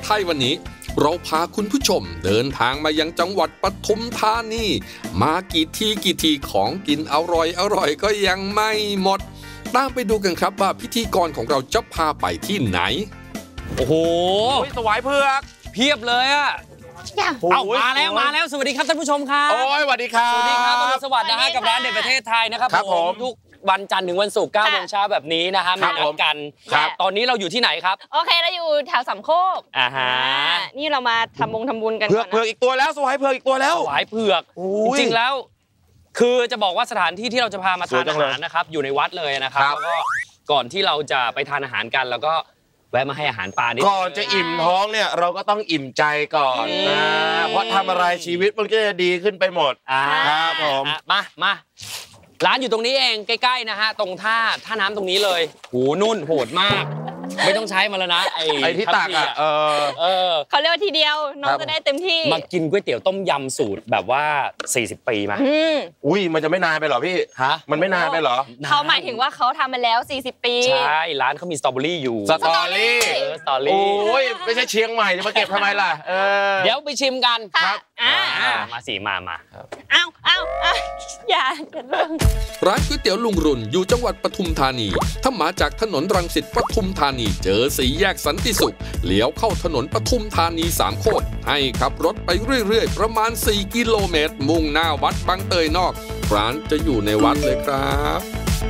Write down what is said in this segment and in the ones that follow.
ไทยวันนี้เราพาคุณผู้ชมเดินทางมายังจังหวัดปทุมธานีมากี่ทีของกินอร่อยก็ยังไม่หมดตามไปดูกันครับว่าพิธีกรของเราจะพาไปที่ไหนโอ้โหสวายเผือกเพียบเลยอะเอามาแล้วสวัสดีครับท่านผู้ชมครับโอ้ยสวัสดีครับสวัสดีครับสวัสดีนะกับร้านเด็ดประเทศไทยนะครับผมทุกวันจันทร์ถึงวันศุกร์ 9 โมงเช้าแบบนี้นะฮะมานัดกันตอนนี้เราอยู่ที่ไหนครับโอเคเราอยู่แถวสามโคกนี่เรามาทำบุญกันก่อนนะเผือกอีกตัวแล้วสวายเผือกอีกตัวแล้วสวายเผือกจริงๆแล้วคือจะบอกว่าสถานที่ที่เราจะพามาทานอาหารนะครับอยู่ในวัดเลยนะครับแล้วก็ก่อนที่เราจะไปทานอาหารกันแล้วก็แวะมาให้อาหารปลาดิก่อนจะอิ่มท้องเนี่ยเราก็ต้องอิ่มใจก่อนนะเพราะทำอะไรชีวิตมันก็จะดีขึ้นไปหมดครับผมมาร้านอยู่ตรงนี้เองใกล้ๆนะฮะตรงท่าน้ำตรงนี้เลยหูนุ่นโหดมากไม่ต้องใช้มาแล้วนะไอ้ที่ตักอ่ะเขาเรียกว่าทีเดียวน้องจะได้เต็มที่มากินก๋วยเตี๋ยวต้มยำสูตรแบบว่า40 ปีมาอุ้ยมันจะไม่นานไปหรอพี่ฮะมันไม่นานไปหรอเขาหมายถึงว่าเขาทำมาแล้ว40 ปีใช่ร้านเขามีสตรอเบอรี่อยู่สตรอรี่โอ้ยไม่ใช่เชียงใหม่จะมาเก็บทำไมล่ะเดี๋ยวไปชิมกันครับมาสิมาเอาอย่าเรื่องร้านก๋วยเตี๋ยวลุงรุ่นอยู่จังหวัดปทุมธานีถ้ามาจากถนนรังสิตปทุมธานีเจอสี่แยกสันติสุขเลี้ยวเข้าถนนปทุมธานี3 โคกให้ขับรถไปเรื่อยๆประมาณ4 กิโลเมตรมุ่งหน้าวัดบางเตยนอกร้านจะอยู่ในวัดเลยครับ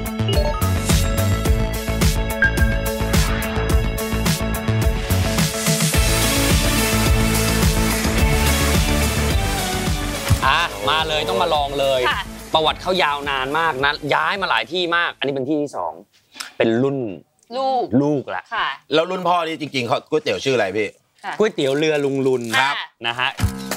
มาเลยต้องมาลองเลยประวัติเขายาวนานมากนะย้ายมาหลายที่มากอันนี้เป็นที่ที่2เป็นรุ่นลูกละแล้วรุ่นพ่อนี่จริงๆเขาก๋วยเตี๋ยวชื่ออะไรพี่ก๋วยเตี๋ยวเรือลุงรุนครับนะฮะ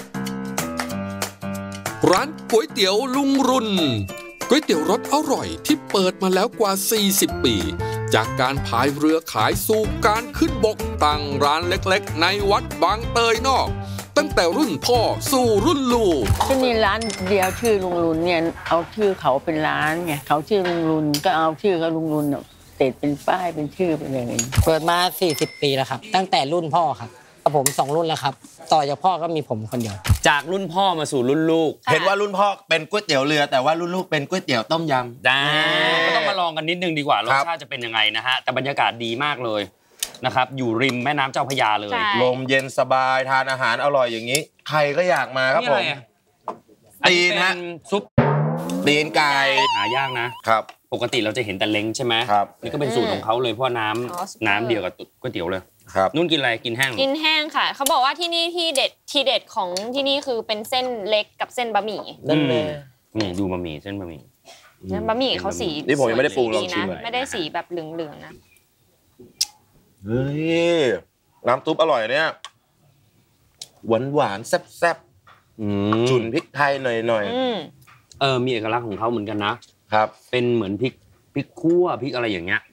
ร้านก๋วยเตี๋ยวลุงรุนก๋วยเตี๋ยวรสอร่อยที่เปิดมาแล้วกว่า40 ปีจากการพายเรือขายสู่การขึ้นบกตั้งร้านเล็กๆในวัดบางเตยนอกตั้งแต่รุ่นพ่อสู่รุ่นลูกที่นี่ร้านเดียวชื่อลุงรุนเนี่ยเอาชื่อเขาเป็นร้านไงเขาชื่อลุงรุนก็เอาชื่อเขาลุงรุนติดเป็นป้ายเป็นชื่อเป็นอะไรเปิดมา40 ปีแล้วครับตั้งแต่รุ่นพ่อครับผม2 รุ่นแล้วครับต่อจากพ่อก็มีผมคนเดียวจากรุ่นพ่อมาสู่รุ่นลูกเห็นว่ารุ่นพ่อเป็นก๋วยเตี๋ยวเรือแต่ว่ารุ่นลูกเป็นก๋วยเตี๋ยวต้มยำได้ก็ต้องมาลองกันนิดนึงดีกว่ารสชาติจะเป็นยังไงนะฮะแต่บรรยากาศดีมากเลยนะครับอยู่ริมแม่น้ำเจ้าพระยาเลยลมเย็นสบายทานอาหารอร่อยอย่างนี้ใครก็อยากมาครับผมตีนฮะซุปตีนไก่หายากนะครับปกติเราจะเห็นแต่เล้งใช่ไหมครับนี่ก็เป็นสูตรของเขาเลยเพราะน้ำเดียวกับก๋วยเตี๋ยวเลยครับนุ่นกินอะไรกินแห้งค่ะเขาบอกว่าที่นี่ทีเด็ดของที่นี่คือเป็นเส้นเล็กกับเส้นบะหมี่นี่ดูบะหมี่เส้นบะหมี่บะหมี่เขาสีนี่ผมยังไม่ได้ปรุงลองชิมไม่ได้สีแบบเหลืองๆนะเฮ้ยน้ำซุปอร่อยเนี่ยหวานแซ่บจุ่นพริกไทยหน่อยมีเอกลักษณ์ของเขาเหมือนกันนะครับเป็นเหมือนพริกคั่วพริกอะไรอย่างเงี้ย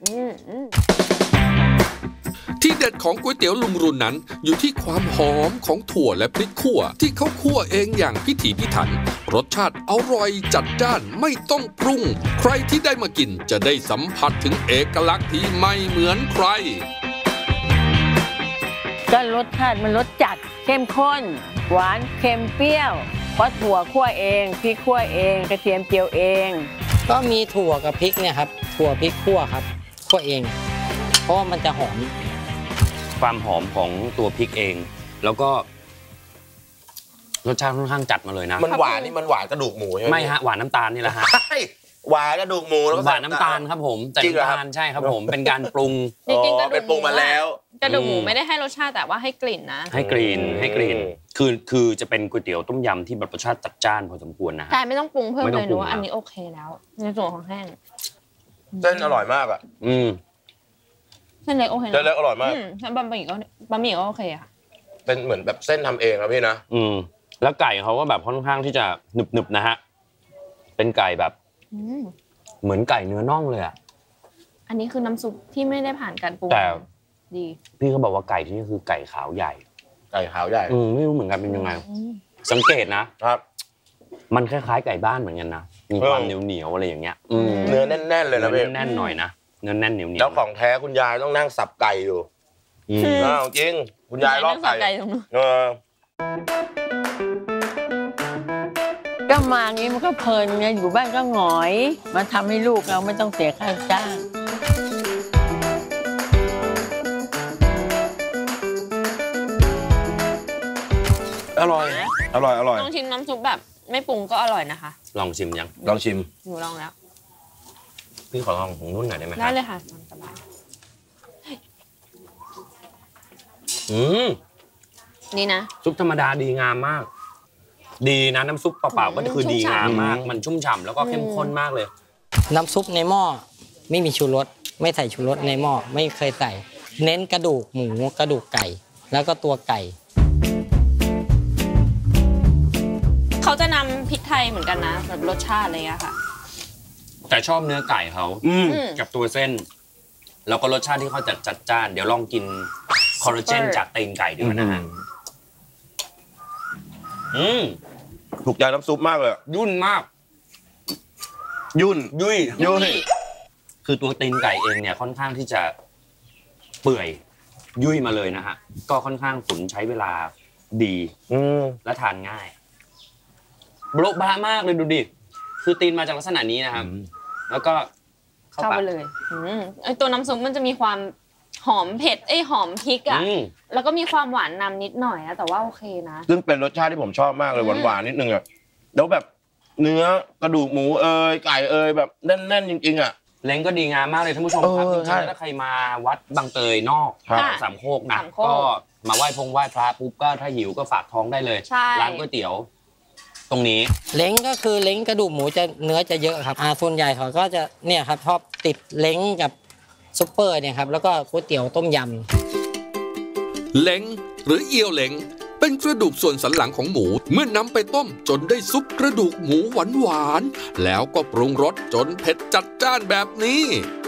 ที่เด็ดของก๋วยเตี๋ยวลุงรุนนั้นอยู่ที่ความหอมของถั่วและพริกคั่วที่เขาคั่วเองอย่างพิถีพิถันรสชาติอร่อยจัดจ้านไม่ต้องปรุงใครที่ได้มากินจะได้สัมผัสถึงเอกลักษณ์ที่ไม่เหมือนใครก็รสชาติมันรสจัดเข้มข้นหวานเค็มเปรี้ยวเพราะถั่วคั่วเองพริกคั่วเองกระเทียมเจียวเองก็มีถั่วกับพริกเนี่ยครับถั่วพริกคั่วครับคั่วเองเพราะว่ามันจะหอมความหอมของตัวพริกเองแล้วก็รสชาติค่อนข้างจัดมาเลยนะมันหวานนี่มันหวานกระดูกหมูใช่ไหมไม่ฮะหวานน้ำตาลนี่แหละฮะหวานกระดูกหมูแล้วหวานน้ำตาลครับผมแต่น้ำตาลใช่ครับผมเป็นการปรุงเป็นปรุงมาแล้วกระดูกหมูไม่ได้ให้รสชาติแต่ว่าให้กลิ่นนะให้กลิ่นคือจะเป็นก๋วยเตี๋ยวต้มยำที่รสชาติจัดจ้านพอสมควรนะแต่ไม่ต้องปรุงเพิ่มเลยนะว่าอันนี้โอเคแล้วในส่วนของแห้งเส้นอร่อยมากอ่ะเส้นเล็กโอเคเส้นเล็กอร่อยมากเส้นบะหมี่ก็โอเคค่ะเป็นเหมือนแบบเส้นทำเองครับพี่นะแล้วไก่เขาก็แบบค่อนข้างที่จะหนึบๆนะฮะเป็นไก่แบบเหมือนไก่เนื้อน่องเลยอ่ะอันนี้คือน้ำซุปที่ไม่ได้ผ่านการปรุงแต่ดีพี่เขาบอกว่าไก่ที่นี่คือไก่ขาวใหญ่ไม่รู้เหมือนกันเป็นยังไงสังเกตนะครับมันคล้ายๆไก่บ้านเหมือนกันนะมีความเหนียวอะไรอย่างเงี้ยเนื้อแน่นๆเลยนะพี่แน่นหน่อยนะเนื้อแน่นเหนียวแล้วของแท้คุณยายต้องนั่งสับไก่อยู่อ้าวจริงคุณยายรอบไก่ก็มางี้มันก็เพลินไงอยู่บ้านก็หงอยมาทำให้ลูกเราไม่ต้องเสียค่าจ้างอร่อยลองชิมน้ำซุปแบบไม่ปรุงก็อร่อยนะคะลองชิมยังลองชิมหนูลองแล้วพี่ขอลองของนุ่นหน่อยได้ไหมได้เลยค่ะสบายนี่นะซุปธรรมดาดีงามมากดีนะน้ำซุปเปล่าๆก็คือดีงามมากมันชุ่มฉ่ำแล้วก็เข้มข้นมากเลยน้ำซุปในหม้อไม่มีชูรสไม่ใส่ชูรสในหม้อไม่เคยใส่เน้นกระดูกหมูกระดูกไก่แล้วก็ตัวไก่เขาจะนำพริกไทยเหมือนกันนะแบบรสชาติอะไรเงี้ยค่ะแต่ชอบเนื้อไก่เขากับตัวเส้นแล้วก็รสชาติที่เขาจัดจ้านเดี๋ยวลองกินคอลลาเจนจากตีนไก่ดูนะฮะถูกใจน้ำซุปมากเลยยุ่นมากยุ่ยคือตัวตีนไก่เองเนี่ยค่อนข้างที่จะเปื่อยยุ่ยมาเลยนะฮะก็ค่อนข้างขุนใช้เวลาดีและทานง่ายโบะบะมากเลยดูดิคือตีนมาจากลักษณะนี้นะครับแล้วก็เข้าไปเลยไอตัวน้ำซุปมันจะมีความหอมเผ็ดหอมพริกอ่ะแล้วก็มีความหวานนำนิดหน่อยนะแต่ว่าโอเคนะซึ่งเป็นรสชาติที่ผมชอบมากเลยหวานๆนิดนึงอ่ะแล้วแบบเนื้อกระดูกหมูไก่แบบแน่นๆจริงๆอ่ะเล้งก็ดีงามมากเลยท่านผู้ชมครับจริงๆถ้าใครมาวัดบางเตยนอกสามโคกนะก็มาไหว้พระปุ๊บก็ถ้าหิวก็ฝากท้องได้เลยร้านก๋วยเตี๋ยวตรงนี้เล้งก็คือเล้งกระดูกหมูจะเนื้อจะเยอะครับส่วนใหญ่เขาก็จะเนี่ยครับชอบติดเล้งกับซุปเปอร์เนี่ยครับแล้วก็ก๋วยเตี๋ยวต้มยำเล้งหรือเอียวเล้งเป็นกระดูกส่วนสันหลังของหมูเมื่อนำไปต้มจนได้ซุปกระดูกหมูหวานๆแล้วก็ปรุงรสจนเผ็ดจัดจ้านแบบนี้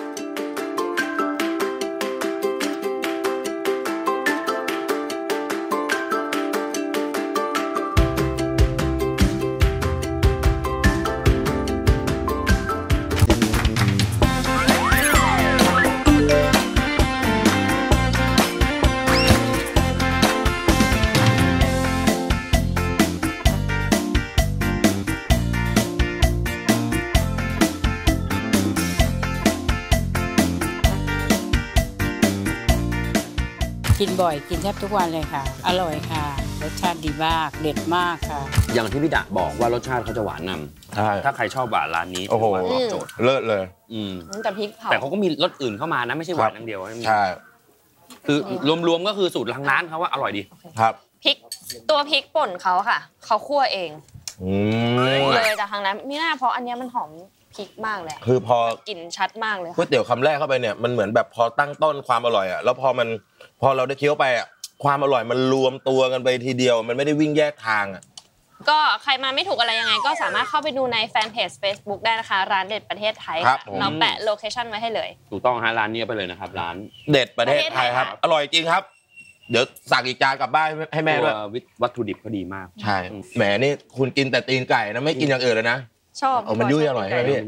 กินบ่อยกินแทบทุกวันเลยค่ะอร่อยค่ะรสชาติดีมากเด็ดมากค่ะอย่างที่พี่ดะบอกว่ารสชาติเขาจะหวานนำถ้าใครชอบหวานร้านนี้โอ้โหตอบโจทย์เลิศเลยแต่พริกเผาแต่เขาก็มีรสอื่นเข้ามานะไม่ใช่หวานอย่างเดียวใช่คือรวมๆก็คือสูตรทางร้านเขาว่าอร่อยดีครับพริกตัวพริกป่นเขาค่ะเขาคั่วเองเลยจากทางนั้นไม่น่าเพราะอันนี้มันหอมพริกมากเลยคือพอกลิ่นชัดมากเลยก๋วยเตี๋ยวคำแรกเข้าไปเนี่ยมันเหมือนแบบพอตั้งต้นความอร่อยอ่ะแล้วพอเราได้เคี้ยวไปอ่ะความอร่อยมันรวมตัวกันไปทีเดียวมันไม่ได้วิ่งแยกทางอ่ะก็ใครมาไม่ถูกอะไรยังไงก็สามารถเข้าไปดูในแฟนเพจ Facebook ได้นะคะร้านเด็ดประเทศไทยเราแปะโลเคชั่นไว้ให้เลยถูกต้องฮะร้านนี้ไปเลยนะครับร้านเด็ดประเทศไทยครับอร่อยจริงครับเดี๋ยวสั่งอีกจานกลับบ้านให้แม่ด้วยวัตถุดิบก็ดีมากใช่แหมนี่คุณกินแต่ตีนไก่นะไม่กินอย่างอื่นเลยนะชอบมันยุ่ยอร่อยใช่ไหมพี่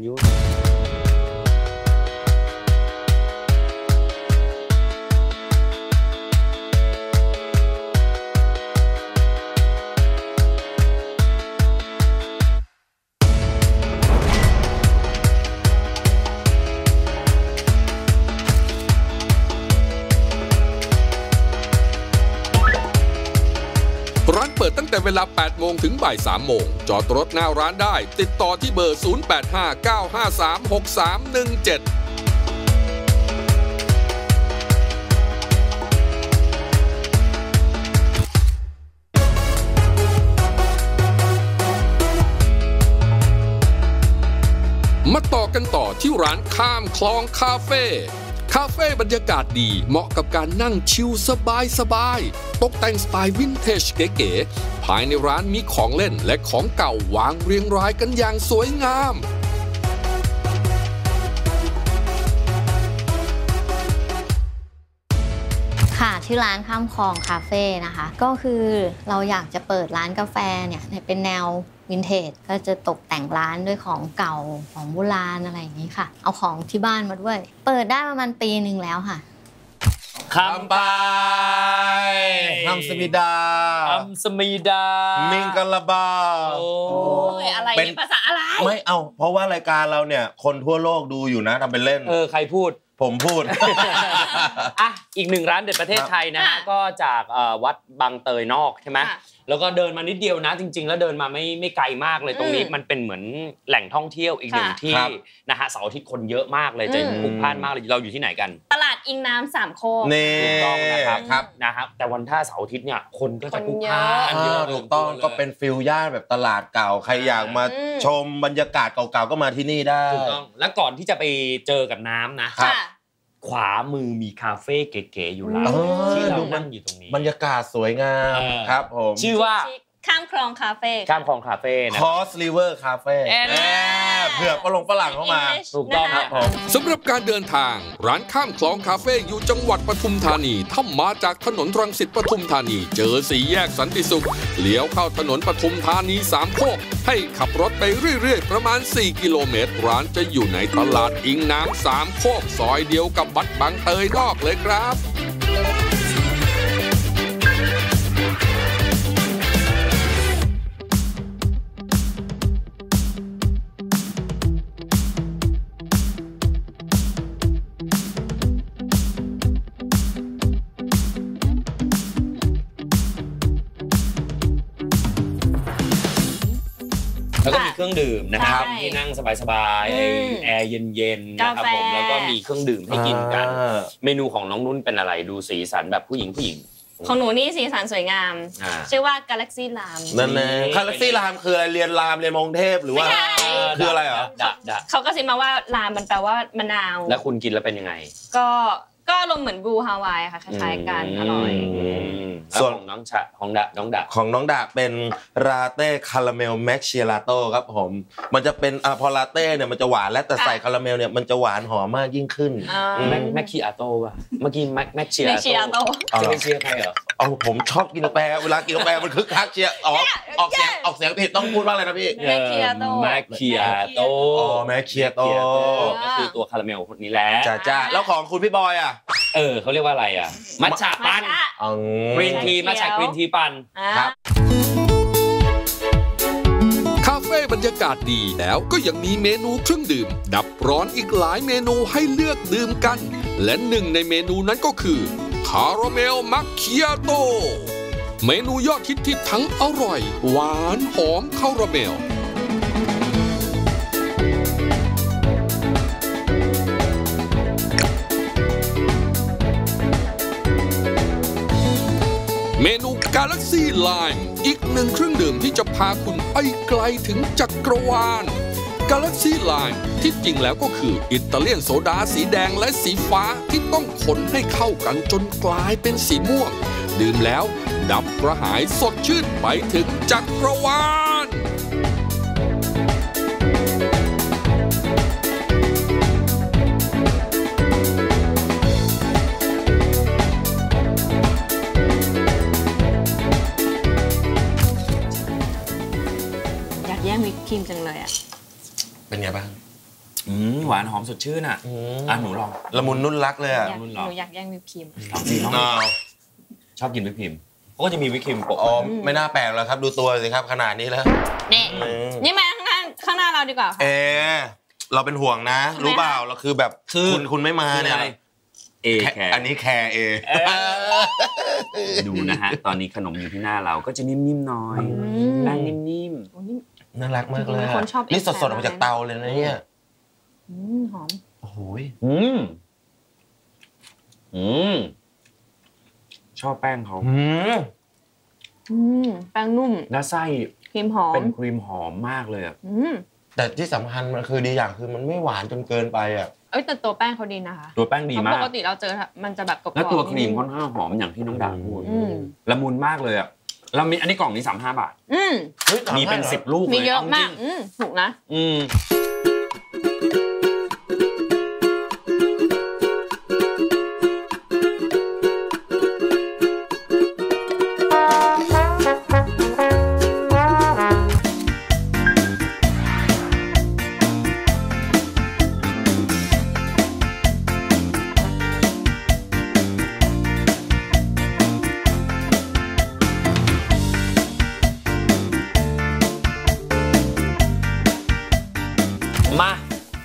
ร้านเปิดตั้งแต่เวลา 8 โมงถึงบ่าย 3 โมงจอดรถหน้าร้านได้ติดต่อที่เบอร์ 08536317มาต่อกันต่อที่ร้านข้ามคลองคาเฟ่บรรยากาศดีเหมาะกับการนั่งชิลสบายตกแต่งสไตล์วินเทจเก๋ๆภายในร้านมีของเล่นและของเก่าวางเรียงรายกันอย่างสวยงามค่ะชื่อร้านข้ามคลองคาเฟ่นะคะก็คือเราอยากจะเปิดร้านกาแฟเนี่ยเป็นแนววินเทจก็จะตกแต่งร้านด้วยของเก่าของโบราณอะไรอย่างนี้ค่ะเอาของที่บ้านมาด้วยเปิดได้ประมาณปีนึงแล้วค่ะคำไปฮัมสมิดาฮัมสมิดามิงกะลาบาโอ้ยอะไรเป็นภาษาอะไรไม่เอาเพราะว่ารายการเราเนี่ยคนทั่วโลกดูอยู่นะทำเป็นเล่นใครพูดผมพูดอ่ะอีกหนึ่งร้านเด็ดประเทศไทยนะฮะก็จากวัดบางเตยนอกใช่ไหมแล้วก็เดินมานิดเดียวนะจริงๆแล้วเดินมาไม่ไกลมากเลยตรงนี้มันเป็นเหมือนแหล่งท่องเที่ยวอีกหนึ่งที่นะฮะเสาร์อาทิตย์คนเยอะมากเลยจะพลุกพล่านมากเลยเราอยู่ที่ไหนกันตลาดอิงน้ำสามโคกถูกต้องนะครับแต่วันถ้าเสาร์อาทิตย์เนี่ยคนก็จะพลุกพล่านเยอะถูกต้องก็เป็นฟิลย่านแบบตลาดเก่าใครอยากมาชมบรรยากาศเก่าๆก็มาที่นี่ได้ถูกต้องแล้วก่อนที่จะไปเจอกับน้ำนะขวามือมีคาเฟ่เก๋ๆอยู่ร้านที่เรานั่งอยู่ตรงนี้บรรยากาศสวยงามครับผมชื่อว่าข้ามคลองคาเฟ่ข้ามคลองคาเฟ่นะ Cross River Cafe เผื่อฝรั่งเข้ามาถูกต้องครับผมสำหรับการเดินทางร้านข้ามคลองคาเฟ่อยู่จังหวัดปทุมธานีถ้ามาจากถนนรังสิตปทุมธานีเจอสี่แยกสันติสุขเลี้ยวเข้าถนนปทุมธานีสามโคกให้ขับรถไปเรื่อยๆประมาณ4กิโลเมตรร้านจะอยู่ในตลาดอิงน้ำสามโคกซอยเดียวกับวัดบางเตยนอกเลยครับแล้วก็มีเครื่องดื่มนะครับที่นั่งสบายๆแอร์เย็นๆนะครับผมแล้วก็มีเครื่องดื่มให้กินกันเมนูของน้องนุ่นเป็นอะไรดูสีสันแบบผู้หญิงของหนูนี่สีสันสวยงามชื่อว่า Galaxy Lam นั่นแหละ Galaxy Lam คืออะไรเรียนรามเรียนมงเทพหรือว่าคืออะไรเหรอเขาก็ซิมาว่ารามมันแปลว่ามะนาวแล้วคุณกินแล้วเป็นยังไงก็อารมณ์เหมือนบลูฮาวายค่ะคล้ายๆกันอร่อยส่วนของน้องดะเป็นลาเต้คาราเมลแมคเชียลาโต้ครับผมมันจะเป็นพอลาเต้เนี่ยมันจะหวานและแต่ใส่คาราเมลเนี่ยมันจะหวานหอมมากยิ่งขึ้นแมคคิอาโต้ป่ะเมื่อกี้แมคเชียโต้จะไม่เชียร์ใครเหรอผมชอบกินกาแฟเวลากินกาแฟมันคึกคักเชียร์ออกเสียงผิดต้องพูดว่าอะไรนะพี่แมคคิอาโต้แมคคิอาโต้แมคคิอาโต้ก็คือตัวคาราเมลคนนี้แหละจ้าแล้วของคุณพี่บอยอ่ะเขาเรียกว่าอะไรอ่ะมัทฉะปั่นกรีนทีมัทฉะกรีนทีปั่นครับคาเฟ่บรรยากาศดีแล้วก็ยังมีเมนูเครื่องดื่มดับร้อนอีกหลายเมนูให้เลือกดื่มกันและหนึ่งในเมนูนั้นก็คือคาราเมลมัคคิอาโต้เมนูยอดฮิตที่ทั้งอร่อยหวานหอมคาราเมลเมนู Galaxy Lime อีกหนึ่งเครื่องดื่มที่จะพาคุณไปไกลถึงจักรวาล Galaxy Lime ที่จริงแล้วก็คืออิตาเลียนโซดาสีแดงและสีฟ้าที่ต้องคนให้เข้ากันจนกลายเป็นสีม่วงดื่มแล้วดับกระหายสดชื่นไปถึงจักรวาลแย่งวิปครีมจังเลยอ่ะเป็นไงบ้างหวานหอมสดชื่นอ่ะหนูลองละมุนนุ่นรักเลยอ่ะหนูอยากแย่งวิปครีมชอบกินวิปครีมเขาก็จะมีวิปครีมโปะไม่น่าแปลกแล้วครับดูตัวสิครับขนาดนี้แล้วนี่มาข้างหน้าเราดีกว่าเราเป็นห่วงนะรู้เปล่าเราคือแบบคุณไม่มาเนี่ยอันนี้แคร์ดูนะฮะตอนนี้ขนมอยู่ที่หน้าเราก็จะนิ่มๆหน่อยแป้งนิ่มๆน่ารักมากเลยนี่สดๆออกมาจากเตาเลยนะเนี่ยหอมโอ้โหชอบแป้งเขาแป้งนุ่มและไส้ครีมหอมเป็นครีมหอมมากเลยอ่ะแต่ที่สำคัญมันคือดีอย่างคือมันไม่หวานจนเกินไปอ่ะแต่ตัวแป้งเขาดีนะคะตัวแป้งดีมากปกติเราเจอมันจะแบบกรอบแล้วตัวครีมค่อนข้างหอมอย่างที่น้องดาพูดละมุนมากเลยอ่ะเรามีอันนี้กล่องนี้35 บาทมีเป็น10 ลูกเลยมีเยอะมากถูกนะ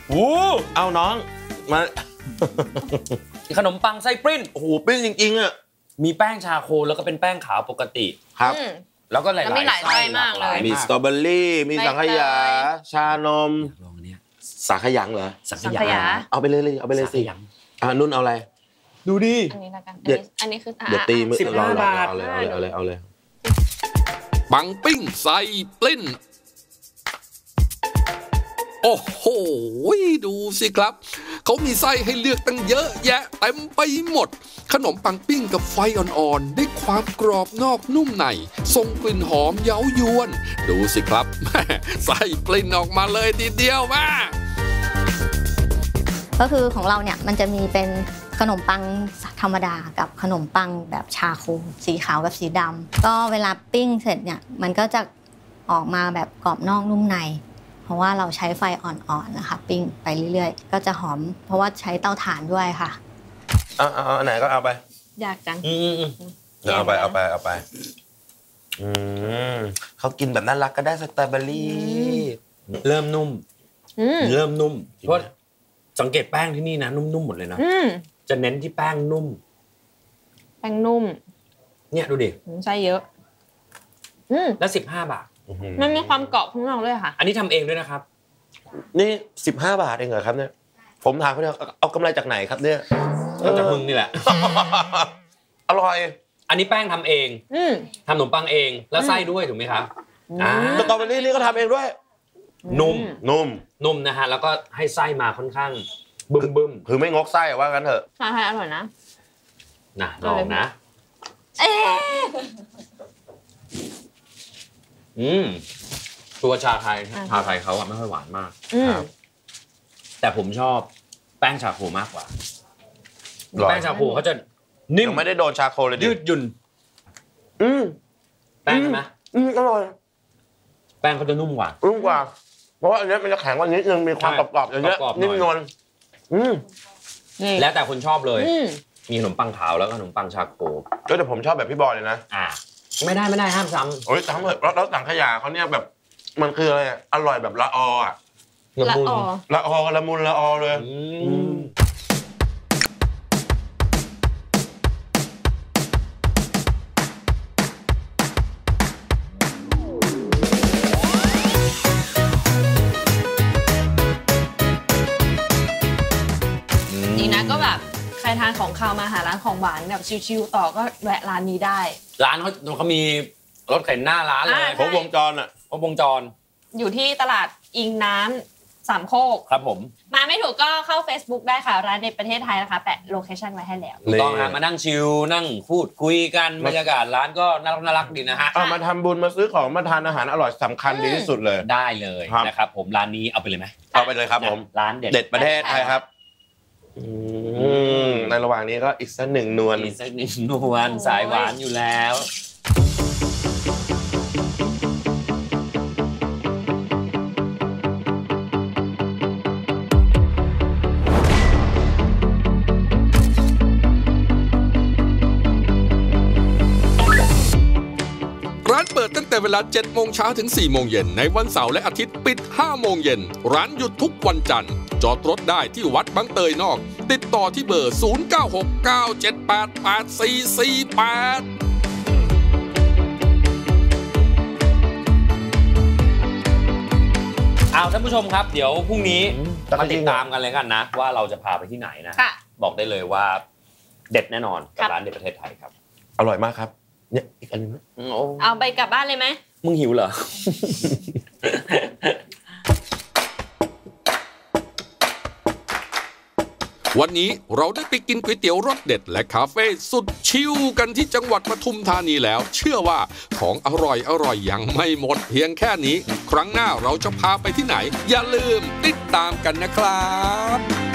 โอ้เอาน้องมาขนมปังไส้ปริ้นโอ้โหปิ้งจริงๆอ่ะมีแป้งชาโคแล้วก็เป็นแป้งขาวปกติครับแล้วก็หลายแล้วมีหลายๆไส้ไส้มากเลยมีสตรอเบอรี่มีสังขยา ชานมลองเนี่ยสังขยังเหรอสังสังขขยายาเอาไปเลยเอาไปเลยสิสังขยานุ่นเอาอะไรดูดิอันนี้ละกันเดี๋ยวอันนี้คือเดี๋ยวตีมือ 15 รอบาทเอาเลยปังปิ้งใส่ปลิ้น โอ้โหดูสิครับ เขามีไส้ให้เลือกตั้งเยอะแยะเต็มไปหมด ขนมปังปิ้งกับไฟอ่อนๆได้ความกรอบนอกนุ่มในส่งกลิ่นหอมเย้ายวน ดูสิครับ แม่ไส้ปลิ้นออกมาเลยทีเดียวมาก็คือของเราเนี่ยมันจะมีเป็นขนมปังธรรมดากับขนมปังแบบชาโคสีขาวกับสีดำก็เวลาปิ้งเสร็จเนี่ยมันก็จะออกมาแบบกรอบนอกนุ่มในเพราะว่าเราใช้ไฟอ่อนๆนะคะปิ้งไปเรื่อยๆก็จะหอมเพราะว่าใช้เตาถ่านด้วยค่ะเอาไหนก็เอาไปอยากจังเดี๋ยวเอาไปเขากินแบบน่ารักก็ได้สตรอเบอรี่เริ่มนุ่ม เริ่มนุ่มจริงไหมเพราะสังเกตแป้งที่นี่นะนุ่มๆหมดเลยนะ จะเน้นที่แป้งนุ่มแป้งนุ่มเนี่ยดูดิไส้เยอะแล้ว15 บาทมันมีความกรอบข้างนอกด้วยค่ะอันนี้ทำเองด้วยนะครับนี่15 บาทเองเหรอครับเนี่ยผมถามเขาเนี่ยเอากำไรจากไหนครับเนี่ยก็จะมึงนี่แหละอร่อยอันนี้แป้งทำเองทำขนมปังเองแล้วไส้ด้วยถูกไหมครับสตรอเบอรี่นี่ก็ทำเองด้วยนุ่มนุ่มนะฮะแล้วก็ให้ไส้มาค่อนข้างบึ้มคือไม่งกไส้ว่ากันเถอะใช่อร่อยนะนะลองนะตัวชาไทยเขาอะไม่ค่อยหวานมากครับแต่ผมชอบแป้งชาโคมากกว่าแป้งชาโคเขาจะนิ่มยังไม่ได้โดนชาโคเลยดิยืดหยุ่นแป้งใช่ไหมอร่อยแป้งเขาจะนุ่มกว่านุ่มกว่าเพราะว่าอันนี้มันจะแข็งกว่านิดนึงมีความกรอบๆอย่างเงี้ยกรอบๆหน่อยนิ่มนวลแล้วแต่คนชอบเลยมีขนมปังขาวแล้วก็ขนมปังชาโคแต่ผมชอบแบบพี่บอยเลยนะไม่ได้ห้ามซ้โอ้ยทำเถอะแล้วสังขยาเขาเนี่ยแบบมันคืออะไรอร่อยแบบละออ่ะำละออละอละมุนละอเลยจริงนะก็แบบใครทานของคาวมาหาร้านของหวานแบบชิวๆต่อก็แวะร้านนี้ได้ร้านเขามีรถเข็นหน้าร้านเลยครบวงจรอ่ะครบวงจรอยู่ที่ตลาดอิงน้ำสามโคกครับผมมาไม่ถูกก็เข้า Facebook ได้ค่ะ ร้านในประเทศไทยนะคะแปะโลเคชั่นไว้ให้แล้วถูกต้องฮะมานั่งชิลนั่งพูดคุยกันบรรยากาศร้านก็น่ารักดีนะฮะเอามาทำบุญมาซื้อของมาทานอาหารอร่อยสำคัญดีที่สุดเลยได้เลยครับนะครับผมร้านนี้เอาไปเลยไหมเอาไปเลยครับผมร้านเด็ดเด็ดประเทศไทยครับในระหว่างนี้ก็อีกสักหนึ่งนวลมีสักนิดนวลสายหวานอยู่แล้วร้านเปิดตั้งแต่เวลา 7 โมงเช้าถึง 4 โมงเย็นในวันเสาร์และอาทิตย์ปิด 5 โมงเย็นร้านหยุดทุกวันจันทร์จอดรถได้ที่วัดบางเตยนอกติดต่อที่เบอร์ 0969788448 เอาท่านผู้ชมครับเดี๋ยวพรุ่งนี้จักรมาจี้ติดตามกันเลยกันนะ ว่าเราจะพาไปที่ไหนนะค่ะบอกได้เลยว่าเด็ดแน่นอนกับครับร้านเด็ดประเทศไทยครับอร่อยมากครับเนี่ยอีกอันนึงนะเอาไปกลับบ้านเลยไหมมึงหิวเหรอวันนี้เราได้ไปกินก๋วยเตี๋ยวรสเด็ดและคาเฟ่สุดชิลกันที่จังหวัดปทุมธานีแล้ว เชื่อว่าของอร่อยยังไม่หมดเพียงแค่นี้ ครั้งหน้าเราจะพาไปที่ไหน อย่าลืมติดตามกันนะครับ